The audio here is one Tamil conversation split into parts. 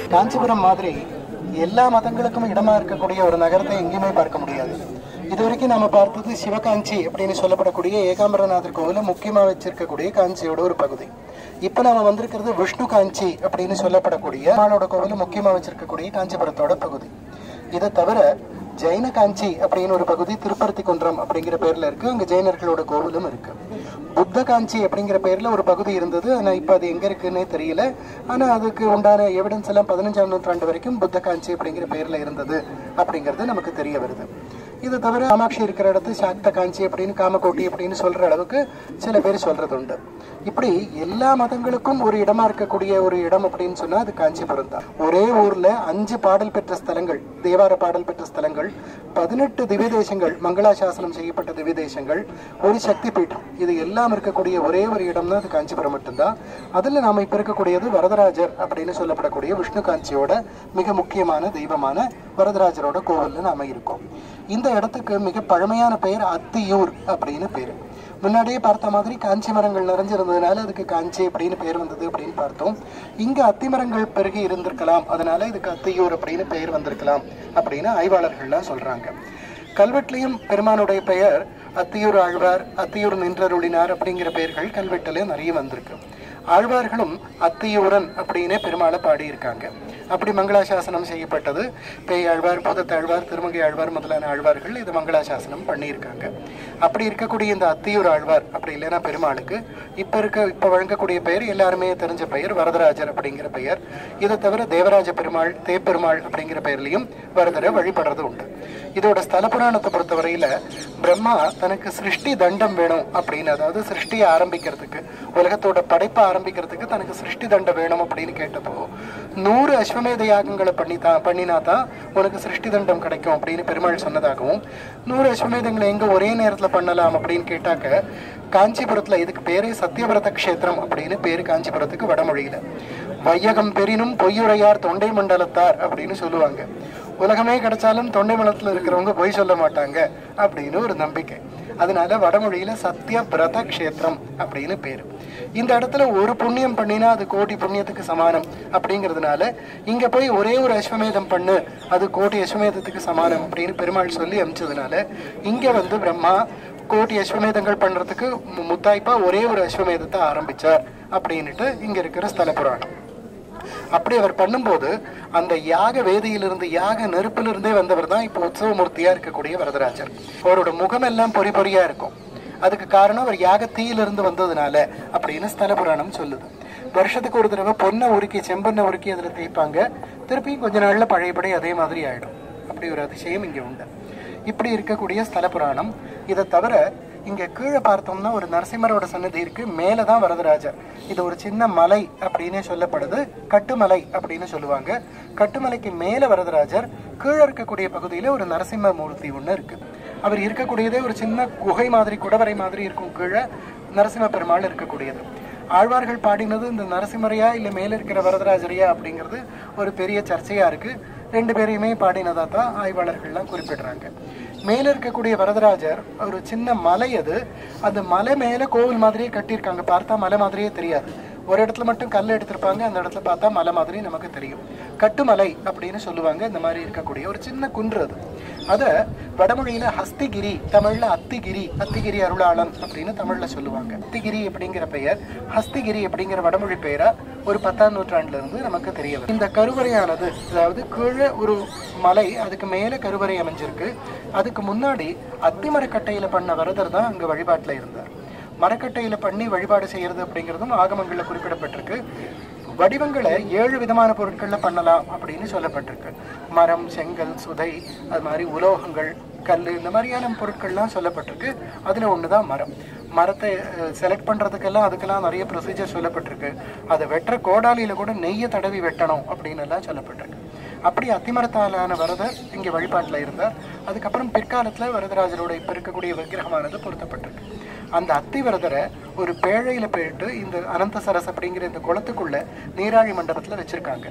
காஞ்சிபுரம் மாதிரி எல்லா மதங்களுக்கும் இடமா இருக்கக்கூடிய ஒரு நகரத்தை எங்கேயுமே பார்க்க முடியாது. இது வரைக்கும் நம்ம பார்த்தது சிவகாஞ்சி அப்படின்னு சொல்லப்படக்கூடிய ஏகாம்பரநாதர் கோவில முக்கியமா வச்சிருக்கக்கூடிய காஞ்சியோட ஒரு பகுதி. இப்ப நாம வந்திருக்கிறது விஷ்ணு காஞ்சி அப்படின்னு சொல்லப்படக்கூடிய மானோட கோவில முக்கியமா வச்சிருக்கக்கூடிய காஞ்சிபுரத்தோட பகுதி. இதை தவிர ஜெயின காஞ்சி அப்படின்னு ஒரு பகுதி திருப்பருத்தி குன்றம் அப்படிங்கிற பேர்ல இருக்கு. அங்க ஜெயினர்களோட கோவிலும் இருக்கு. புத்த காஞ்சி அப்படிங்கிற பேர்ல ஒரு பகுதி இருந்தது. ஆனா இப்ப அது எங்க இருக்குன்னே தெரியல. ஆனா அதுக்கு உண்டான எவிடன்ஸ் எல்லாம் 15ஆம் நூற்றாண்டு வரைக்கும் புத்த காஞ்சி அப்படிங்கிற பேர்ல இருந்தது அப்படிங்கிறது நமக்கு தெரிய வருது. இது தவிர காமாட்சி இருக்கிற இடத்து சாக்த காஞ்சி அப்படின்னு காமகோட்டி அப்படின்னு சொல்ற அளவுக்கு சில பேர் சொல்றது உண்டு. இப்படி எல்லா மதங்களுக்கும் ஒரு இடமா இருக்கக்கூடிய ஒரு இடம் அப்படின்னு சொன்னா அது காஞ்சிபுரம் தான். ஒரே ஊர்ல 5 பாடல் பெற்ற ஸ்தலங்கள், தேவார பாடல் பெற்ற ஸ்தலங்கள், 18 திவ்ய தேசங்கள், மங்களாசாசனம் செய்யப்பட்ட திவ்ய தேசங்கள், ஒரு சக்தி பீடம், இது எல்லாம் இருக்கக்கூடிய ஒரே ஒரு இடம் தான் அது காஞ்சிபுரம் மட்டும்தான். அதுல நாம இப்ப இருக்கக்கூடியது வரதராஜர் அப்படின்னு சொல்லப்படக்கூடிய விஷ்ணு காஞ்சியோட மிக முக்கியமான தெய்வமான வரதராஜரோட கோவில்ல நாம இருக்கோம். இந்த இடத்துக்கு மிக பழமையான பெயர் அத்தியூர் அப்படின்னு பேரு. முன்னாடியே பார்த்த மாதிரி காஞ்சி மரங்கள் நிறைஞ்சிருந்ததுனால அதுக்கு காஞ்சி அப்படின்னு பெயர் வந்தது அப்படின்னு பார்த்தோம். இங்க அத்தி மரங்கள் பெருகி இருந்திருக்கலாம், அதனால இதுக்கு அத்தியூர் அப்படின்னு பெயர் வந்திருக்கலாம் அப்படின்னு ஆய்வாளர்கள்லாம் சொல்றாங்க. கல்வெட்டுலையும் பெருமானுடைய பெயர் அத்தியூர் ஆழ்வார், அத்தியூர் நின்றருளினார் அப்படிங்கிற பெயர்கள் கல்வெட்டுல நிறைய வந்திருக்கு. ஆழ்வார்களும் அத்தியூரன் அப்படின்னே பெருமாளை பாடியிருக்காங்க. அப்படி மங்களாசாசனம் செய்யப்பட்டது. பேயாழ்வார், பூதத்தாழ்வார், திருமங்கை ஆழ்வார் முதலான ஆழ்வார்கள் இது மங்களாசாசனம் பண்ணியிருக்காங்க. அப்படி இருக்கக்கூடிய இந்த அத்தியூர் ஆழ்வார் அப்படி இல்லைன்னா பெருமாளுக்கு இப்ப வழங்கக்கூடிய பெயர் எல்லாருமே தெரிஞ்ச பெயர் வரதராஜர் அப்படிங்கிற பெயர். இதை தவிர தேவராஜ பெருமாள், தேப்பெருமாள் அப்படிங்கிற பெயர்லையும் வரதரை வழிபடுறது உண்டு. இதோட ஸ்தல புராணத்தை பொறுத்தவரையில பிரம்மா தனக்கு சிருஷ்டி தண்டம் வேணும் அப்படின்னு, அதாவது சிருஷ்டியை ஆரம்பிக்கிறதுக்கு, உலகத்தோட படைப்பை ஆரம்பிக்கிறதுக்கு தனக்கு சிருஷ்டி தண்டம் வேணும் அப்படின்னு கேட்டப்போ 100 அஸ்வமேத யாகங்களை பண்ணினாதான் உனக்கு சிருஷ்டி தண்டம் கிடைக்கும் அப்படின்னு பெருமாள் சொன்னதாகவும், 100 அஸ்வமேதங்களை எங்க ஒரே நேரத்துல பண்ணலாம் அப்படின்னு கேட்டாக்க காஞ்சிபுரத்துல இதுக்கு பேரே சத்தியவிரத கஷேத்திரம் அப்படின்னு பேரு. காஞ்சிபுரத்துக்கு வடமொழியில வையகம் பெரினும் பொய்யுரையார் தொண்டை மண்டலத்தார் அப்படின்னு சொல்லுவாங்க. உலகமே கிடைச்சாலும் தொண்டை மண்டலத்துல இருக்கிறவங்க பொய் சொல்ல மாட்டாங்க அப்படின்னு ஒரு நம்பிக்கை. அதனால வடமொழியில சத்திய பிரத கஷேத்திரம் அப்படின்னு பேரு. இந்த இடத்துல ஒரு புண்ணியம் பண்ணினா அது கோடி புண்ணியத்துக்கு சமானம் அப்படிங்கிறதுனால இங்க போய் ஒரே ஒரு அஸ்வமேதம் பண்ணு, அது கோடி அஸ்வமேதத்துக்கு சமானம் அப்படின்னு பெருமாள் சொல்லி அமிச்சதுனால இங்க பிரம்மா கோடி அஸ்வமேதங்கள் பண்றதுக்கு முத்தாய்ப்பா ஒரே ஒரு அஸ்வமேதத்தை ஆரம்பிச்சார் அப்படின்னுட்டு இங்க இருக்கிற ஸ்தல புராணம். அப்படி அவர் பண்ணும்போது அந்த யாக வேதியிலிருந்து, யாக நெருப்பிலிருந்தே வந்தவர் தான் இப்போ உற்சவமூர்த்தியா இருக்கக்கூடிய வரதராஜர். அவரோட முகம் எல்லாம் பொறி பொறியா இருக்கும். அதுக்கு காரணம் அவர் யாக தீயிலிருந்து வந்ததுனால அப்படின்னு ஸ்தல புராணம் சொல்லுது. வருஷத்துக்கு ஒரு தடவை பொண்ணை உருக்கி, செம்பண்ணை உருக்கி அதுல தேய்ப்பாங்க. திருப்பியும் கொஞ்ச நாள்ல பழையபடி அதே மாதிரி ஆயிடும். அப்படி ஒரு அதிசயம் இங்க உண்டு. இப்படி இருக்கக்கூடிய ஸ்தல புராணம். இதை தவிர இங்க கீழே பார்த்தோம்னா ஒரு நரசிம்மரோட சன்னதி இருக்கு. மேலதான் வரதராஜர். இது ஒரு சின்ன மலை அப்படின்னே சொல்லப்படுது. கட்டுமலை அப்படின்னு சொல்லுவாங்க. கட்டுமலைக்கு மேல வரதராஜர், கீழே இருக்கக்கூடிய பகுதியில ஒரு நரசிம்ம மூர்த்தி ஒண்ணு இருக்கு. அவர் இருக்கக்கூடியதே ஒரு சின்ன குகை மாதிரி, குடவரை மாதிரி இருக்கும். கீழே நரசிம்ம பெருமாள் இருக்கக்கூடியது. ஆழ்வார்கள் பாடினது இந்த நரசிம்மரையா இல்ல மேல இருக்கிற வரதராஜரையா அப்படிங்கிறது ஒரு பெரிய சர்ச்சையா இருக்கு. 2 பேரையுமே பாடினதா தான் ஆய்வாளர்கள்லாம் குறிப்பிடுறாங்க. மேல இருக்கக்கூடிய வரதராஜர் ஒரு சின்ன மலை. அது அந்த மலை மேல கோவில் மாதிரியே கட்டியிருக்காங்க. பார்த்தா மலை மாதிரியே தெரியாது. ஒரு இடத்துல மட்டும் கல் எடுத்திருப்பாங்க, அந்த இடத்துல பார்த்தா மலை மாதிரி நமக்கு தெரியும். கட்டுமலை அப்படின்னு சொல்லுவாங்க. இந்த மாதிரி இருக்கக்கூடிய ஒரு சின்ன குன்று அது. அத வடமொழியில ஹஸ்திகிரி, தமிழ்ல அத்திகிரி, அத்திகிரி அருளாளன் அப்படின்னு தமிழ்ல சொல்லுவாங்க. அத்திகிரி அப்படிங்கிற பெயர் ஹஸ்திகிரி அப்படிங்கிற வடமொழி பெயரா ஒரு 10ஆம் நூற்றாண்டுல இருந்து நமக்கு தெரிய வரும். இந்த கருவறையானது, அதாவது கீழே ஒரு மலை, அதுக்கு மேல கருவறை அமைஞ்சிருக்கு. அதுக்கு முன்னாடி அத்திமரக்கட்டையில பண்ண வரதர் தான் அங்க வழிபாட்டுல இருந்தார். மரக்கட்டையில பண்ணி வழிபாடு செய்யறது அப்படிங்கிறதும் ஆகமங்கள்ல குறிப்பிடப்பட்டிருக்கு. வடிவங்களை 7 விதமான பொருட்கள்ல பண்ணலாம் அப்படின்னு சொல்லப்பட்டிருக்கு. மரம், செங்கல், சுதை, அது மாதிரி உலோகங்கள், கல், இந்த மாதிரியான பொருட்கள்லாம் சொல்லப்பட்டிருக்கு. அதுல ஒண்ணுதான் மரம். மரத்தை செலக்ட் பண்றதுக்கெல்லாம் அதுக்கெல்லாம் நிறைய ப்ரொசீஜர் சொல்லப்பட்டிருக்கு. அதை வெட்டுற கோடாலியில கூட நெய்யை தடவி வெட்டணும் அப்படின்னு எல்லாம் சொல்லப்பட்டிருக்கு. அப்படி அத்திமரத்தாலான வரதர் இங்கே வழிபாட்டில் இருந்தார். அதுக்கப்புறம் பிற்காலத்தில் வரதராஜரோட இப்போ இருக்கக்கூடிய விக்கிரகமானது பொருத்தப்பட்டிருக்கு. அந்த அத்திவரதரை ஒரு பேழையில போயிட்டு இந்த அனந்த சரஸ் அப்படிங்கிற இந்த குளத்துக்குள்ள நீராழி மண்டபத்தில் வச்சிருக்காங்க.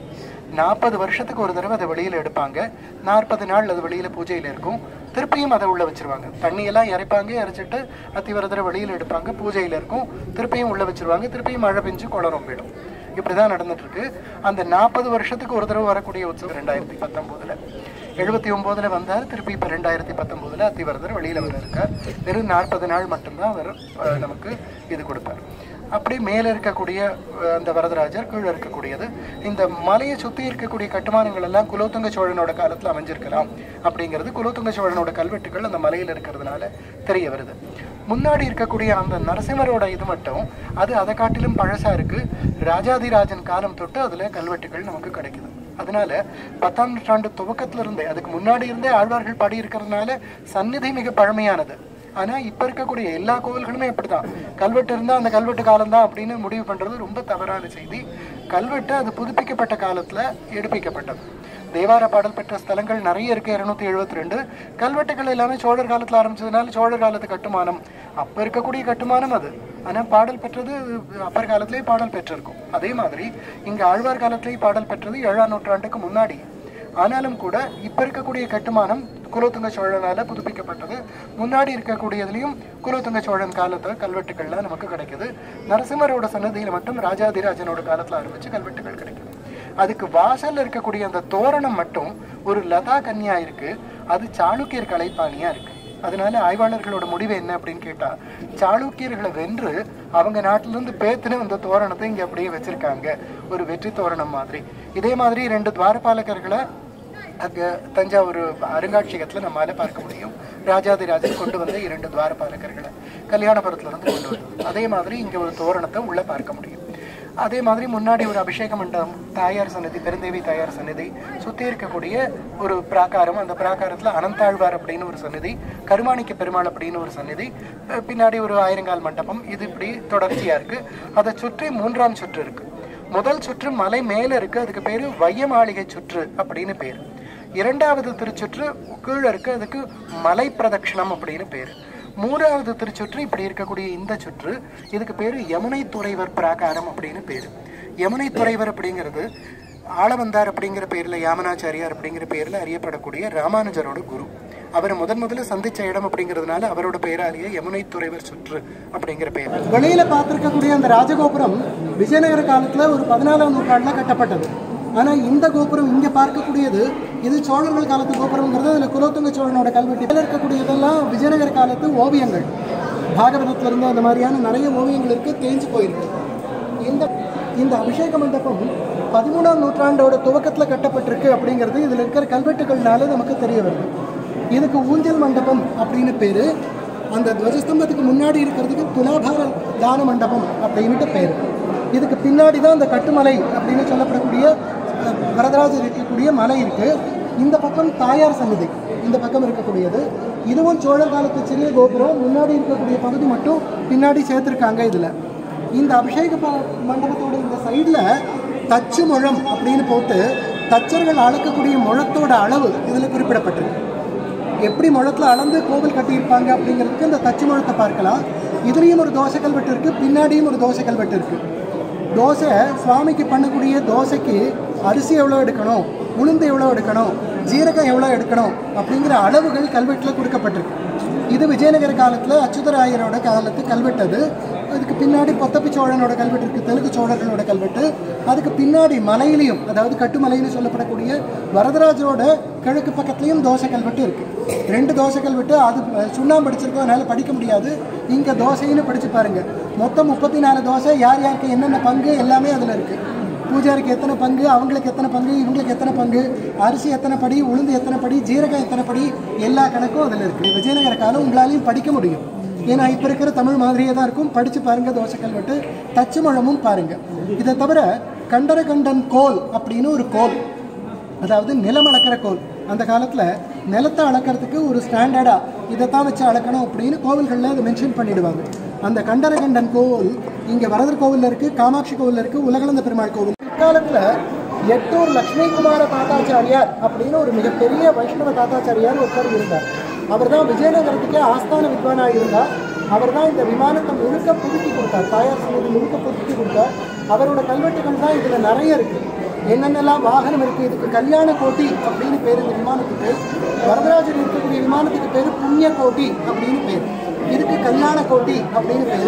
40 வருஷத்துக்கு ஒரு தடவை அதை வெளியில எடுப்பாங்க. 40 நாள் அது வெளியில பூஜையில இருக்கும். திருப்பியும் அதை உள்ள வச்சிருவாங்க. தண்ணியெல்லாம் இறைப்பாங்க, இறைச்சிட்டு அத்திவரதரை வெளியில எடுப்பாங்க, பூஜையில இருக்கும். திருப்பியும் உள்ள வச்சிருவாங்க. திருப்பியும் மழை பெஞ்சு குளம் ரொம்பிடும். இப்படிதான் நடந்துட்டு இருக்கு. அந்த 40 வருஷத்துக்கு ஒரு தடவை வரக்கூடிய உற்சவம் 2019 79 வந்தார். திருப்பி இப்போ 2019 அத்திவரதர் வெளியில வர இருக்கார். வெறும் 40 நாள் மட்டும்தான் அவர் நமக்கு இது கொடுப்பார். அப்படி மேலே இருக்கக்கூடிய அந்த வரதராஜர், கீழே இருக்கக்கூடியது. இந்த மலையை சுற்றி இருக்கக்கூடிய கட்டுமானங்கள் எல்லாம் குலோத்துங்க சோழனோட காலத்தில் அமைஞ்சிருக்கலாம் அப்படிங்கிறது குலோத்துங்க சோழனோட கல்வெட்டுகள் அந்த மலையில் இருக்கிறதுனால தெரிய வருது. முன்னாடி இருக்கக்கூடிய அந்த நரசிம்மரோட இது மட்டும் அது அதை காட்டிலும் பழசா இருக்கு. ராஜாதிராஜன் காலம் தொட்டு அதுல கல்வெட்டுகள் நமக்கு கிடைக்குது. அதனால 10ஆம் நூற்றாண்டு துவக்கத்துல இருந்தே, அதுக்கு முன்னாடி இருந்தே ஆழ்வார்கள் பாடி இருக்கிறதுனால சந்நிதி மிக பழமையானது. ஆனா இப்ப இருக்கக்கூடிய எல்லா கோவில்களுமே இப்படிதான், கல்வெட்டு இருந்தா அந்த கல்வெட்டு காலம்தான் அப்படின்னு முடிவு பண்றது ரொம்ப தவறான செய்தி. கல்வெட்டு அது புதுப்பிக்கப்பட்ட காலத்துல எடுப்பிக்கப்பட்டது. தேவார பாடல் பெற்ற ஸ்தலங்கள் நிறைய இருக்கு, 272. கல்வெட்டுகள் எல்லாமே சோழர் காலத்துல ஆரம்பிச்சதுனால சோழர் காலத்து கட்டுமானம், அப்ப இருக்கக்கூடிய கட்டுமானம் அது. ஆனா பாடல் பெற்றது அப்பர் காலத்திலேயே பாடல் பெற்றிருக்கும். அதே மாதிரி இங்க ஆழ்வார் காலத்திலேயே பாடல் பெற்றது 7ஆம் நூற்றாண்டுக்கு முன்னாடி. ஆனாலும் கூட இப்ப இருக்கக்கூடிய கட்டுமானம் குலோத்துங்க சோழனால புதுப்பிக்கப்பட்டது. முன்னாடி இருக்கக்கூடியதுலயும் குலோத்துங்க சோழன் காலத்துல கல்வெட்டுகள்லாம் நமக்கு கிடைக்குது. நரசிம்மரோட சன்னதியில மட்டும் ராஜாதிராஜனோட காலத்துல ஆரம்பிச்சு கல்வெட்டுகள் கிடைக்குது. அதுக்கு வாசல்ல இருக்கக்கூடிய அந்த தோரணம் மட்டும் ஒரு லதா கன்யா இருக்கு, அது சாளுக்கியர் கலைப்பாணியா இருக்கு. அதனால ஆய்வாளர்களோட முடிவு என்ன அப்படின்னு கேட்டா, சாளுக்கியர்களை வென்று அவங்க நாட்டிலிருந்து பேத்துன்னு அந்த தோரணத்தை இங்க அப்படியே வச்சிருக்காங்க, ஒரு வெற்றி தோரணம் மாதிரி. இதே மாதிரி 2 துவாரபாலகர்களை அங்க தஞ்சாவூர் அருங்காட்சியகத்துல நம்மளால பார்க்க முடியும். ராஜாதிராஜன் கொண்டு வந்த 2 துவாரபாலகர்களை கல்யாணபுரத்துல இருந்து கொண்டு வந்தது. அதே மாதிரி இங்க ஒரு தோரணத்தை உள்ள பார்க்க முடியும். அதே மாதிரி முன்னாடி ஒரு அபிஷேக மண்டபம், தாயார் சன்னதி, பெருந்தேவி தாயார் சன்னதி, சுற்றி இருக்கக்கூடிய ஒரு பிராகாரம். அந்த பிராகாரத்தில் அனந்தாழ்வார் அப்படின்னு ஒரு சன்னதி, கருமாணிக்க பெருமாள் அப்படின்னு ஒரு சன்னதி, பின்னாடி ஒரு ஆயிரங்கால் மண்டபம். இது இப்படி தொடர்ச்சியா இருக்கு. அதை சுற்றி 3ஆம் சுற்று இருக்கு. முதல் சுற்று மலை மேல இருக்கு, அதுக்கு பேரு வைய மாளிகை சுற்று அப்படின்னு பேரு. 2வது திருச்சுற்று கீழே இருக்கு, அதுக்கு மலை பிரதட்சணம் அப்படின்னு பேரு. 3வது திருச்சுற்று இப்படி இருக்கக்கூடிய இந்த சுற்று, இதுக்கு பேரு யமுனை துறைவர் பிராகாரம் அப்படின்னு பேரு. யமுனை துறைவர் அப்படிங்கிறது ஆளவந்தார் அப்படிங்கிற பேர்ல, யாமனாச்சாரியார் அப்படிங்கிற பேர்ல அறியப்படக்கூடிய ராமானுஜரோட குரு. அவர் முதல்ல சந்திச்ச இடம் அப்படிங்கிறதுனால அவரோட பெயராலேயே யமுனை துறைவர் சுற்று அப்படிங்கிற பெயர். வெளியில பார்த்திருக்கக்கூடிய அந்த ராஜகோபுரம் விஜயநகர காலத்துல ஒரு 14ஆம் நூற்றாண்டுல கட்டப்பட்டது. ஆனா இந்த கோபுரம் இங்க பார்க்கக்கூடியது இது சோழர்கள் காலத்து கோபுரம்ங்கிறது. அதுல குலோத்துங்க சோழனோட கல்வெட்டு இருக்கக்கூடியதெல்லாம் விஜயநகர காலத்து ஓவியங்கள். பாகவதத்துல இருந்து அந்த மாதிரியான நிறைய ஓவியங்கள் இருக்கு, தேஞ்சு போயிருக்கு. இந்த அபிஷேக மண்டபம் 13ஆம் நூற்றாண்டோட துவக்கத்துல கட்டப்பட்டிருக்கு அப்படிங்கிறது இதுல இருக்கிற கல்வெட்டுகள்னால நமக்கு தெரிய வருது. இதுக்கு ஊஞ்சல் மண்டபம் அப்படின்னு பேரு. அந்த துவஜஸ்தம்பத்துக்கு முன்னாடி இருக்கிறதுக்கு துலாபார தான மண்டபம் அப்படின்ட்டு பேரு. இதுக்கு பின்னாடி தான் அந்த கட்டுமலை அப்படின்னு சொல்லப்படக்கூடிய வரதராஜர் இருக்கக்கூடிய மலை இருக்கு. இந்த பக்கம் தாயார் சன்னதி இந்த பக்கம் இருக்கக்கூடியது. இதுவும் சோழர் காலத்து சிறிய கோபுரம். முன்னாடி இருக்கக்கூடிய பகுதி மட்டும் பின்னாடி சேர்த்திருக்காங்க இதுல. இந்த அபிஷேக மண்டபத்தோட இந்த சைடுல தச்சு முழம் அப்படின்னு போட்டு தச்சர்கள் அளக்கக்கூடிய முழத்தோட அளவு இதுல குறிப்பிடப்பட்டிருக்கு. எப்படி முழத்துல அளந்து கோவில் கட்டியிருப்பாங்க அப்படிங்கிறதுக்கு இந்த தச்சு முழத்தை பார்க்கலாம். இதுலேயும் ஒரு தோசை கல்வெட்டு இருக்கு, பின்னாடியும் ஒரு தோசை கல்வெட்டு இருக்கு. தோசை சுவாமிக்கு பண்ணக்கூடிய தோசைக்கு அரிசி எவ்வளோ எடுக்கணும், உளுந்து எவ்வளோ எடுக்கணும், ஜீரகம் எவ்வளோ எடுக்கணும் அப்படிங்கிற அளவுகள் கல்வெட்டில் கொடுக்கப்பட்டிருக்கு. இது விஜயநகர காலத்தில் அச்சுதராயரோட காலத்து கல்வெட்டு. அது அதுக்கு பின்னாடி பொத்தப்பி சோழனோட கல்வெட்டு இருக்குது, தெலுங்கு சோழர்களோட கல்வெட்டு. அதுக்கு பின்னாடி மலையிலையும், அதாவது கட்டுமலைன்னு சொல்லப்படக்கூடிய வரதராஜரோட கிழக்கு பக்கத்துலேயும் தோசை கல்வெட்டு இருக்குது. 2 தோசை கல்வெட்டு. அது சுண்ணாம்பு படிச்சிருக்கோம், அதனால் படிக்க முடியாது. இங்கே தோசைன்னு படித்து பாருங்கள். மொத்தம் 34 தோசை. யார் யாருக்கு என்னென்ன பங்கு எல்லாமே அதில் இருக்குது. பூஜாரிக்கு எத்தனை பங்கு, அவங்களுக்கு எத்தனை பங்கு, இவங்களுக்கு எத்தனை பங்கு, அரிசி எத்தனை படி, உளுந்து எத்தனை படி, ஜீரகம் எத்தனை படி, எல்லா கணக்கும் அதில் இருக்குது. விஜயநகர காலம் உங்களாலையும் படிக்க முடியும். ஏன்னா இப்போ இருக்கிற தமிழ் மாதிரியே தான் இருக்கும். படித்து பாருங்கள் தோசை கல்வெட்டு. தச்சு முழமும் பாருங்கள். இதை தவிர கண்டரகண்டன் கோல் அப்படின்னு ஒரு கோல், அதாவது நிலம் அளக்கிற கோல். அந்த காலத்தில் நிலத்தை அளக்கிறதுக்கு ஒரு ஸ்டாண்டர்டாக இதைத்தான் வச்சு அளக்கணும் அப்படின்னு கோவில்களில் அதை மென்ஷன் பண்ணிடுவாங்க. அந்த கண்டரகண்டன் கோவில் இங்கே வரதர் கோவிலில் இருக்குது, காமாட்சி கோவிலில் இருக்குது, உலகளந்த பெருமாள் கோவில். பிற்காலத்தில் எட்டூர் லட்சுமி குமார தாத்தாச்சாரியார் அப்படின்னு ஒரு மிகப்பெரிய வைஷ்ணவ தாத்தாச்சாரியார் ஒருத்தர் இருந்தார். அவர் தான் விஜயநகரத்துக்கே ஆஸ்தான வித்வானாக இருந்தார். அவர் தான் இந்த விமானத்தை முழுக்க புதுக்கி கொடுத்தார், தாயார் சன்னதி முழுக்க புதுக்கி கொடுத்தார். அவரோட கல்வெட்டுகள் தான் இதில் நிறைய இருக்குது. என்னென்னலாம் வாகனம் இருக்குது. இதுக்கு கல்யாண கோட்டி அப்படின்னு பேர் இந்த விமானத்துக்கு. வரதராஜர் இருக்கக்கூடிய விமானத்துக்கு பேர் புண்ணிய கோட்டி அப்படின்னு பேர். இதுக்கு கல்யாண கோட்டி அப்படின்னு பேர்.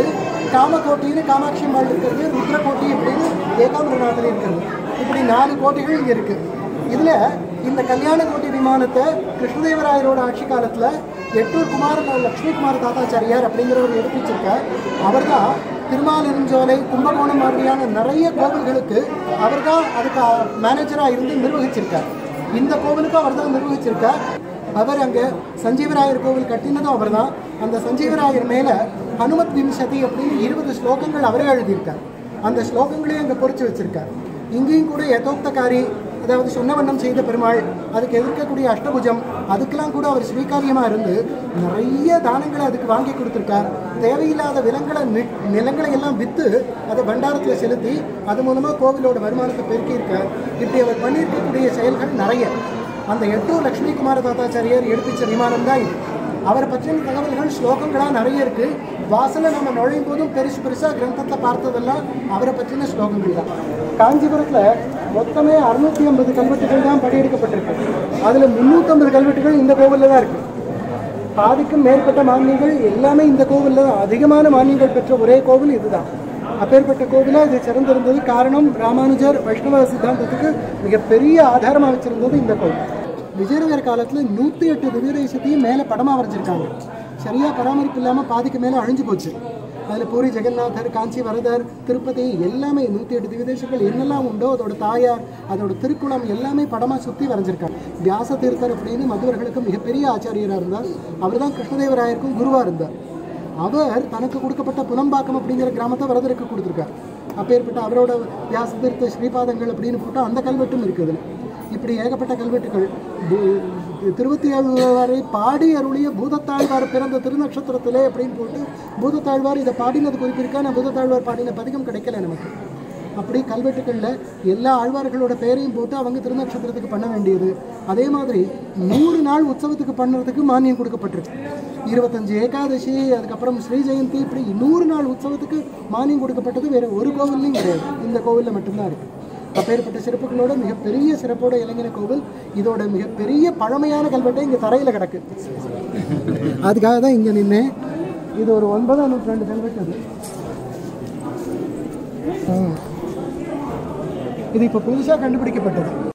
காமகோட்டின்னு காமாட்சி அம்பாள் இருக்கிறது, ருத்ரகோட்டி அப்படின்னு ஏகாம்பரநாதர் இருக்கிறது. இப்படி 4 கோட்டைகள் இங்கே இருக்குது. இதில் இந்த கல்யாண கோட்டி விமானத்தை கிருஷ்ணதேவராயரோட ஆட்சி காலத்தில் எட்டூர் லக்ஷ்மி குமார தாத்தாச்சாரியார் அப்படிங்கிறவர் எடுப்பிச்சிருக்கார். அவர் தான் திருமாலிருஞ்சோலை, கும்பகோணம் மாதிரியான நிறைய கோவில்களுக்கு அவர் தான் அதுக்கு மேனேஜராக இருந்து நிர்வகிச்சிருக்கார். இந்த கோவிலுக்கும் அவர் தான் நிர்வகிச்சிருக்கார். அவர் அங்கே சஞ்சீவராயர் கோவில் கட்டினதும் அவர் தான். அந்த சஞ்சீவராயர் மேலே ஹனுமத் விம்சதி அப்படின்னு 20 ஸ்லோகங்கள் அவரே எழுதியிருக்கார். அந்த ஸ்லோகங்களையும் அங்கே பொறிச்சு வச்சிருக்கார். இங்கேயும் கூட யதோக்தகாரி, அதாவது சொன்ன வண்ணம் செய்த பெருமாள், அதுக்கு எதிர்க்கக்கூடிய அஷ்டபுஜம், அதுக்கெல்லாம் கூட அவர் ஸ்வீகாரியமாக இருந்து நிறைய தானங்களை அதுக்கு வாங்கி கொடுத்துருக்கார். தேவையில்லாத நிலங்களை எல்லாம் விற்று அதை பண்டாரத்தில் செலுத்தி அது மூலமாக கோவிலோட வருமானத்தை பெருக்கியிருக்கார். இப்படி அவர் பண்ணியிருக்கக்கூடிய செயல்கள் நிறைய. அந்த எட்டூர் லக்ஷ்மி குமார தாத்தாச்சாரியார் எடுப்பிச்ச விமானம் தான் இது. அவரை பற்றின தகவல்கள் ஸ்லோகங்களாக நிறைய இருக்குது. வாசலை நம்ம நுழையும் போதும் பெருசாக கிரந்தத்தை பார்த்ததெல்லாம் அவரை பற்றின ஸ்லோகங்கள் தான். காஞ்சிபுரத்தில் மொத்தமே 650 கல்வெட்டுகள் தான் படியெடுக்கப்பட்டிருக்கு. அதில் 350 கல்வெட்டுகள் இந்த கோவிலில் தான் இருக்குது. பாதிக்கும் மேற்பட்ட மானியங்கள் எல்லாமே இந்த கோவிலில் தான். அதிகமான மானியங்கள் பெற்ற ஒரே கோவில் இதுதான். அப்பேற்பட்ட கோவிலாக இது சிறந்திருந்தது. காரணம், ராமானுஜர் வைஷ்ணவ சித்தாந்தத்துக்கு மிகப்பெரிய ஆதாரமாக வச்சுருந்தது இந்த கோவில். விஜயநகர காலத்தில் 108 திவ்யதேசத்தையும் மேலே படமாக வரைஞ்சிருக்காங்க. சரியாக பராமரிப்பு இல்லாமல் பாதிக்கு மேலே அழிஞ்சு போச்சு. அதில் பூரி ஜெகநாதர், காஞ்சி வரதர், திருப்பதி எல்லாமே 108 திவ்யதேசங்கள் என்னெல்லாம் உண்டோ அதோட தாயார், அதோட திருக்குளம் எல்லாமே படமாக சுற்றி வரைஞ்சிருக்காங்க. வியாச தீர்த்தர் அப்படின்னு மதுவர்களுக்கு மிகப்பெரிய ஆச்சாரியராக இருந்தார். அவர் தான் கிருஷ்ணதேவராயருக்கும் குருவாக இருந்தார். அவர் தனக்கு கொடுக்கப்பட்ட புலம்பாக்கம் அப்படிங்கிற கிராமத்தை வரதருக்கு கொடுத்துருக்கார். அப்பேற்பட்ட அவரோட வியாச தீர்த்த ஸ்ரீபாதங்கள் அப்படின்னு போட்டால் அந்த கல்வெட்டும் இருக்குது. இப்படி ஏகப்பட்ட கல்வெட்டுகள். 27 வரை பாடி அருளிய பூதத்தாழ்வார் பிறந்த திருநக்ஷத்திரத்திலே அப்படின்னு போட்டு பூதத்தாழ்வார் இதை பாடினது குறிப்பிருக்கா. நான் பூதத்தாழ்வார் பாடின பதிகம் கிடைக்கல நமக்கு. அப்படி கல்வெட்டுகளில் எல்லா ஆழ்வார்களோட பேரையும் போட்டு அவங்க திருநக்ஷத்திரத்துக்கு பண்ண வேண்டியது. அதே மாதிரி 100 நாள் உற்சவத்துக்கு பண்ணுறதுக்கு மானியம் கொடுக்கப்பட்டிருக்கு. 25 ஏகாதசி, அதுக்கப்புறம் ஸ்ரீ ஜெயந்தி, இப்படி 100 நாள் உற்சவத்துக்கு மானியம் கொடுக்கப்பட்டது வேறு ஒரு கோவில்லையும் கிடையாது. இந்த கோவிலில் மட்டும்தான் இருக்குது. அப்பேற்பட்ட சிறப்புகளோட மிகப்பெரிய சிறப்போட இளைஞர் கோவில். இதோட மிகப்பெரிய பழமையான கல்வெட்டை இங்கே தரையில் கிடக்கு. அதுக்காக தான் இங்கே நின்னேன். இது ஒரு 9ஆம் நூற்றாண்டு கல்வெட்டு. அது இது இப்போ புதுசாக கண்டுபிடிக்கப்பட்டது.